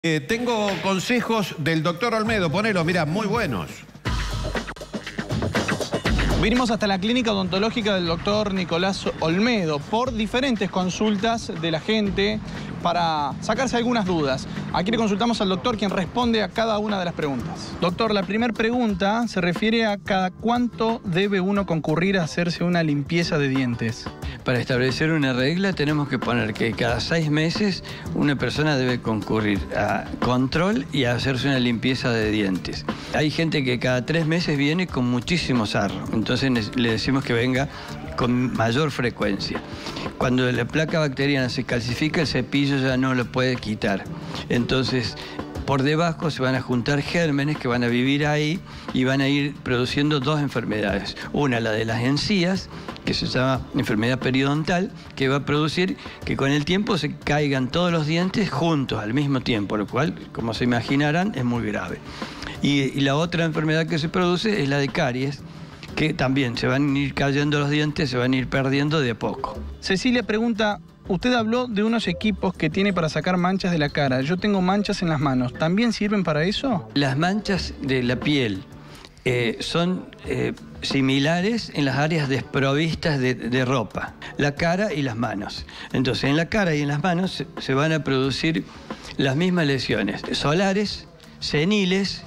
Tengo consejos del doctor Olmedo, ponelo, mirá, muy buenos. Vinimos hasta la clínica odontológica del doctor Nicolás Olmedo por diferentes consultas de la gente para sacarse algunas dudas. Aquí le consultamos al doctor, quien responde a cada una de las preguntas. Doctor, la primera pregunta se refiere a cada cuánto debe uno concurrir a hacerse una limpieza de dientes. Para establecer una regla tenemos que poner que cada 6 meses una persona debe concurrir a control y a hacerse una limpieza de dientes. Hay gente que cada 3 meses viene con muchísimo sarro, entonces le decimos que venga con mayor frecuencia. Cuando la placa bacteriana se calcifica, el cepillo ya no lo puede quitar. Entonces, por debajo se van a juntar gérmenes que van a vivir ahí y van a ir produciendo dos enfermedades. Una, la de las encías, que se llama enfermedad periodontal, que va a producir que con el tiempo se caigan todos los dientes juntos al mismo tiempo, lo cual, como se imaginarán, es muy grave. Y la otra enfermedad que se produce es la de caries, que también se van a ir cayendo los dientes, se van a ir perdiendo de a poco. Cecilia pregunta, usted habló de unos equipos que tiene para sacar manchas de la cara. Yo tengo manchas en las manos, ¿también sirven para eso? Las manchas de la piel son similares en las áreas desprovistas de ropa, la cara y las manos. Entonces, en la cara y en las manos se van a producir las mismas lesiones solares, seniles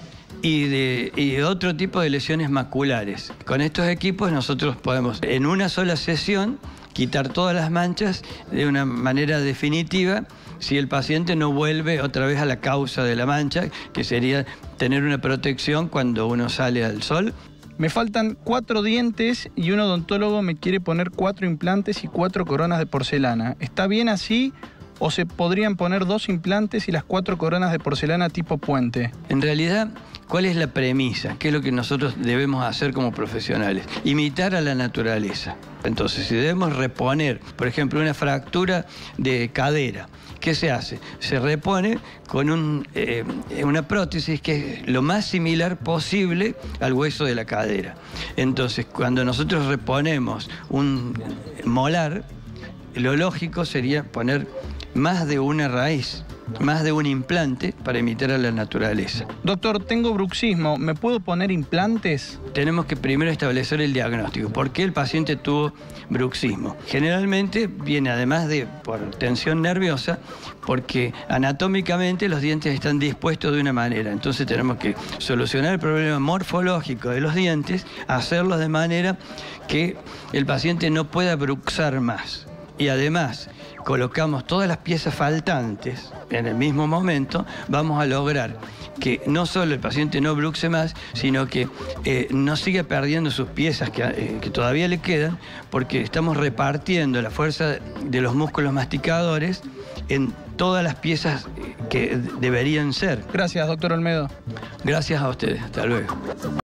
y otro tipo de lesiones maculares. Con estos equipos nosotros podemos, en una sola sesión, quitar todas las manchas de una manera definitiva si el paciente no vuelve otra vez a la causa de la mancha, que sería tener una protección cuando uno sale al sol. Me faltan 4 dientes y un odontólogo me quiere poner 4 implantes y 4 coronas de porcelana. ¿Está bien así o se podrían poner 2 implantes y las 4 coronas de porcelana tipo puente? En realidad, ¿cuál es la premisa? ¿Qué es lo que nosotros debemos hacer como profesionales? Imitar a la naturaleza. Entonces, si debemos reponer, por ejemplo, una fractura de cadera, ¿qué se hace? Se repone con una prótesis que es lo más similar posible al hueso de la cadera. Entonces, cuando nosotros reponemos un molar, lo lógico sería poner más de una raíz, más de un implante para imitar a la naturaleza. Doctor, tengo bruxismo, ¿me puedo poner implantes? Tenemos que primero establecer el diagnóstico. ¿Por qué el paciente tuvo bruxismo? Generalmente viene además de por tensión nerviosa, porque anatómicamente los dientes están dispuestos de una manera. Entonces tenemos que solucionar el problema morfológico de los dientes, hacerlos de manera que el paciente no pueda bruxar más. Y además colocamos todas las piezas faltantes en el mismo momento, vamos a lograr que no solo el paciente no bruxe más, sino que no siga perdiendo sus piezas que todavía le quedan, porque estamos repartiendo la fuerza de los músculos masticadores en todas las piezas que deberían ser. Gracias, doctor Olmedo. Gracias a ustedes. Hasta luego.